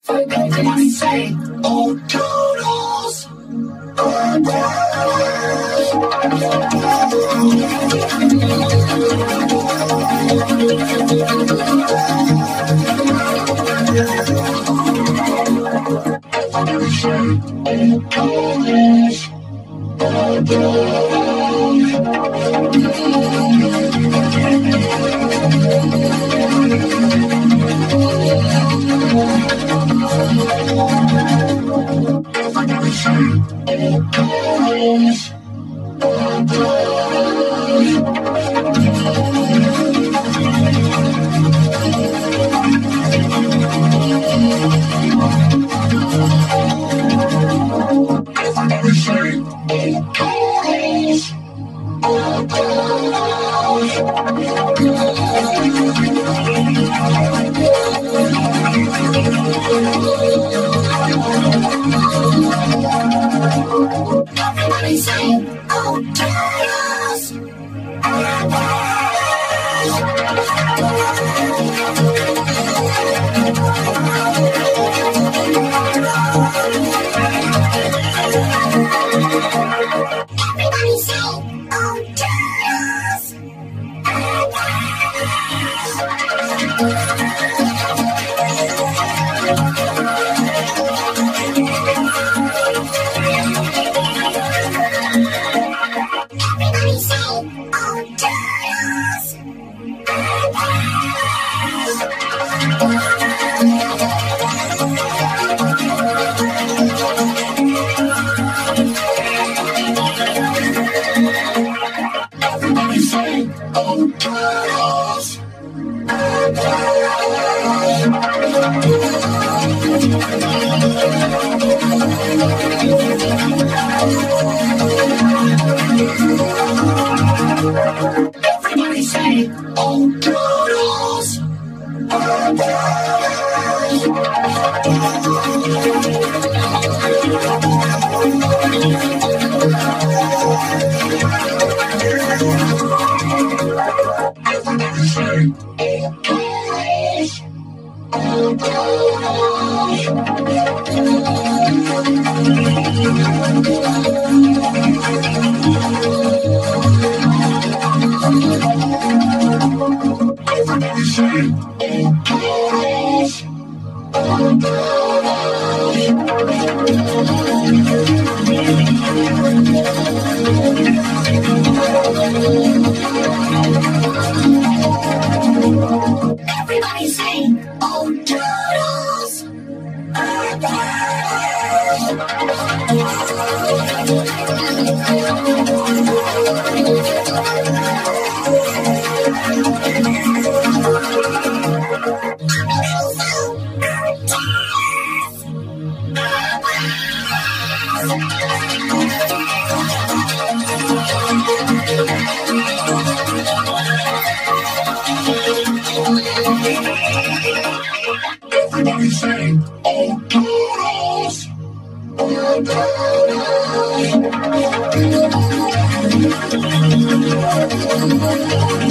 Everybody say, oh, Toodles! Everybody say, oh, Toodles! Everybody say, oh, Toodles! Everybody say, oh, Toodles! Everybody say, oh, Toodles! Everybody say, oh, Toodles! Everybody say, oh, Toodles! Everybody say, oh, Toodles! Everybody say, oh, Toodles! Everybody say, oh, Toodles! Everybody say, oh, Toodles! Everybody say, oh, Toodles! Everybody say, oh, Toodles! Oh, Toodles!